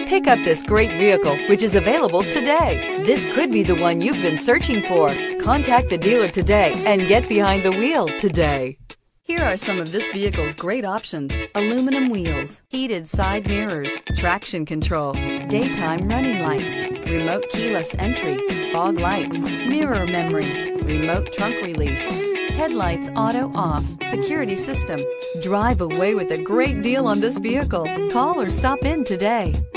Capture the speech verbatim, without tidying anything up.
Pick up this great vehicle, which is available today. This could be the one you've been searching for. Contact the dealer today and get behind the wheel today. Here are some of this vehicle's great options: aluminum wheels, heated side mirrors, traction control, daytime running lights, remote keyless entry, fog lights, mirror memory, remote trunk release, headlights auto off, security system. Drive away with a great deal on this vehicle. Call or stop in today.